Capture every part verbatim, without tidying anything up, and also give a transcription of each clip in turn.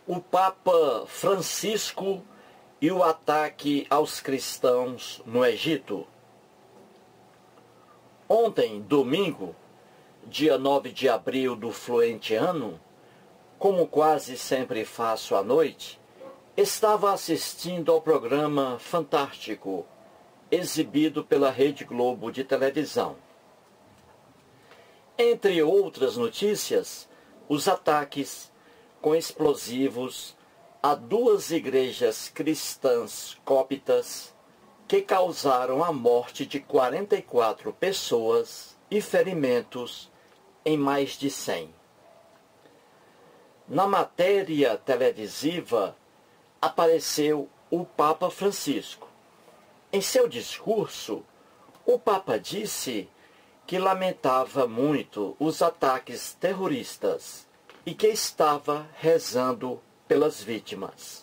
o Papa Francisco e o ataque aos cristãos no Egito. Ontem, domingo, dia nove de abril do fluente ano, como quase sempre faço à noite, estava assistindo ao programa Fantástico, exibido pela Rede Globo de televisão. Entre outras notícias, os ataques com explosivos a duas igrejas cristãs cóptas que causaram a morte de quarenta e quatro pessoas e ferimentos em mais de cem. Na matéria televisiva apareceu o Papa Francisco. Em seu discurso, o Papa disse que lamentava muito os ataques terroristas e que estava rezando pelas vítimas.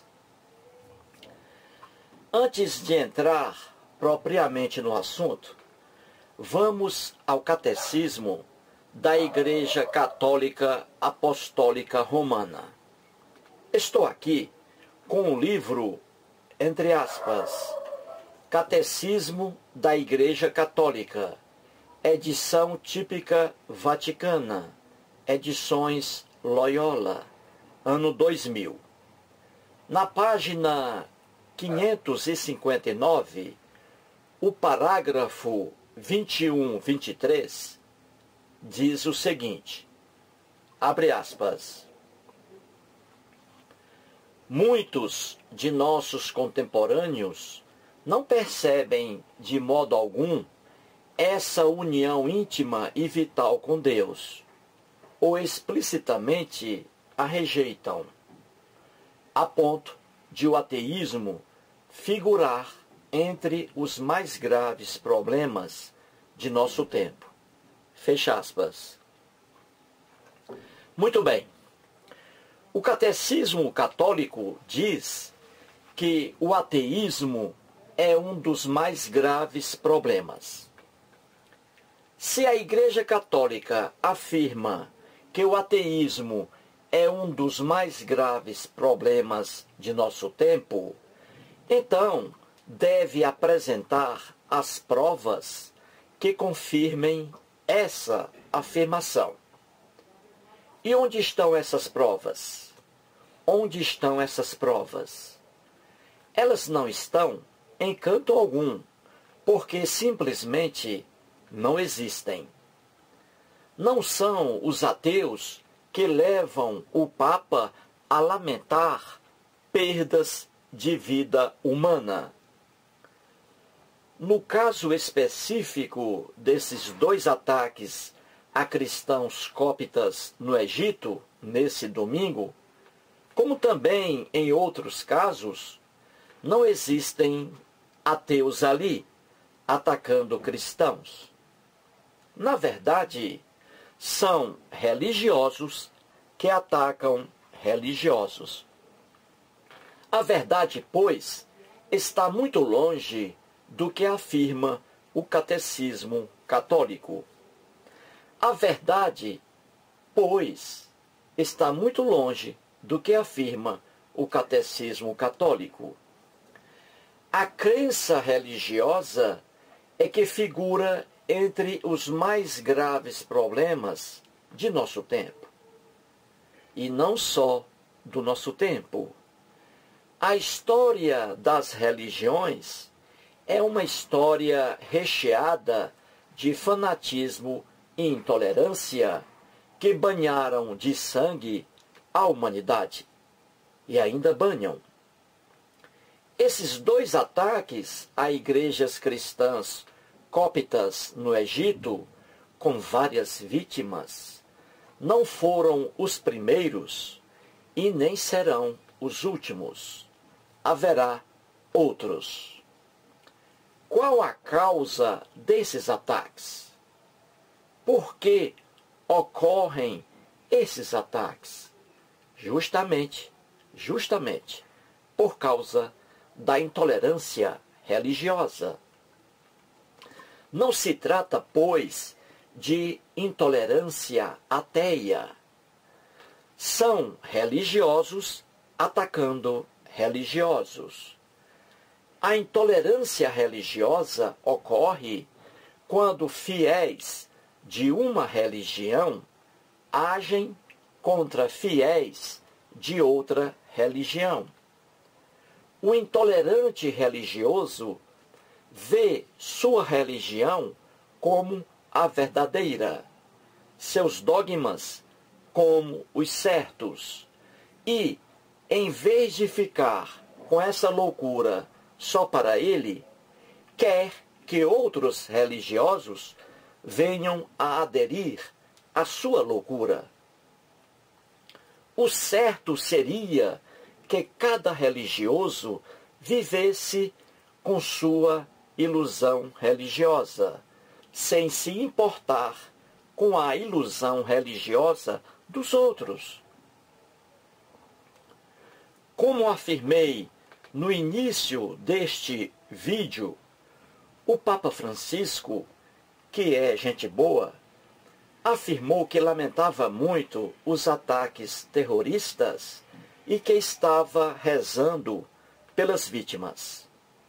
Antes de entrar propriamente no assunto, vamos ao Catecismo da Igreja Católica Apostólica Romana. Estou aqui com o livro, entre aspas, Catecismo da Igreja Católica, edição típica vaticana, edições Loyola, ano dois mil. Na página quinhentos e cinquenta e nove, o parágrafo vinte e um, vinte e três, diz o seguinte, abre aspas, muitos de nossos contemporâneos não percebem de modo algum essa união íntima e vital com Deus, ou explicitamente a rejeitam, a ponto de o ateísmo figurar entre os mais graves problemas de nosso tempo. Fecha aspas. Muito bem. O Catecismo Católico diz que o ateísmo é um dos mais graves problemas. Se a Igreja Católica afirma que o ateísmo é um dos mais graves problemas de nosso tempo, então deve apresentar as provas que confirmem essa afirmação. E onde estão essas provas? Onde estão essas provas? Elas não estão em canto algum, porque simplesmente não existem. Não são os ateus que levam o Papa a lamentar perdas de vida humana. No caso específico desses dois ataques a cristãos cóptas no Egito, nesse domingo, como também em outros casos, não existem ateus ali atacando cristãos. Na verdade, são religiosos que atacam religiosos. A verdade, pois, está muito longe do que afirma o Catecismo Católico. A verdade, pois, está muito longe do que afirma o Catecismo Católico. A crença religiosa é que figura entre os mais graves problemas de nosso tempo. E não só do nosso tempo. A história das religiões é uma história recheada de fanatismo e intolerância que banharam de sangue a humanidade e ainda banham. Esses dois ataques a igrejas cristãs cóptas no Egito, com várias vítimas, não foram os primeiros e nem serão os últimos. Haverá outros. Qual a causa desses ataques? Por que ocorrem esses ataques? Justamente, justamente, por causa da intolerância religiosa. Não se trata, pois, de intolerância ateia. São religiosos atacando religiosos. A intolerância religiosa ocorre quando fiéis de uma religião agem contra fiéis de outra religião. O intolerante religioso vê sua religião como a verdadeira, seus dogmas como os certos, e, em vez de ficar com essa loucura só para ele, quer que outros religiosos venham a aderir à sua loucura. O certo seria que cada religioso vivesse com sua ilusão religiosa, sem se importar com a ilusão religiosa dos outros. Como afirmei no início deste vídeo, o Papa Francisco, que é gente boa, afirmou que lamentava muito os ataques terroristas e que estava rezando pelas vítimas.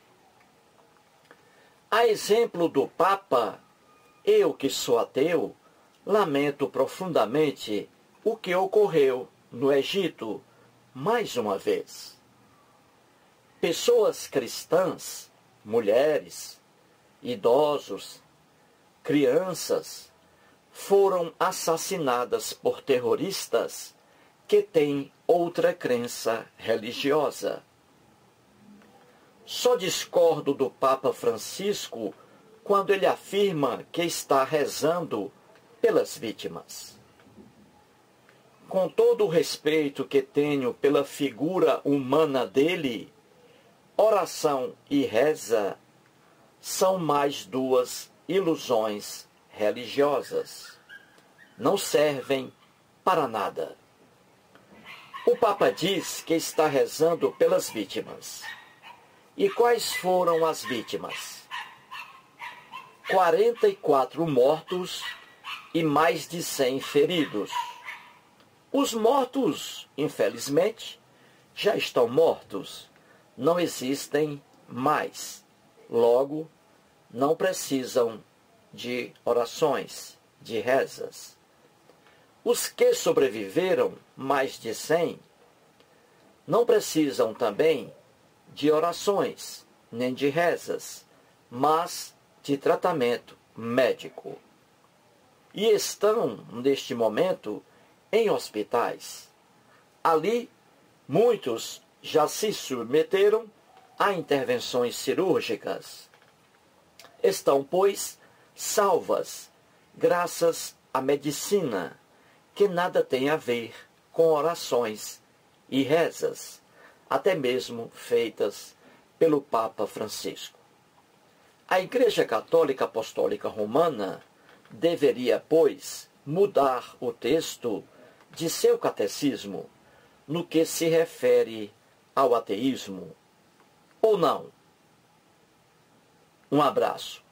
A exemplo do Papa, eu que sou ateu, lamento profundamente o que ocorreu no Egito mais uma vez. Pessoas cristãs, mulheres, idosos, crianças, foram assassinadas por terroristas que têm outra crença religiosa. Só discordo do Papa Francisco quando ele afirma que está rezando pelas vítimas. Com todo o respeito que tenho pela figura humana dele, oração e reza são mais duas ilusões religiosas. Não servem para nada. O Papa diz que está rezando pelas vítimas. E quais foram as vítimas? quarenta e quatro mortos e mais de cem feridos. Os mortos, infelizmente, já estão mortos. Não existem mais. Logo, não precisam de orações, de rezas. Os que sobreviveram, mais de cem, não precisam também de orações, nem de rezas, mas de tratamento médico. E estão, neste momento, em hospitais. Ali, muitos já se submeteram a intervenções cirúrgicas. Estão, pois, salvas, graças à medicina, que nada tem a ver com orações e rezas, até mesmo feitas pelo Papa Francisco. A Igreja Católica Apostólica Romana deveria, pois, mudar o texto de seu catecismo no que se refere ao ateísmo, ou não? Um abraço.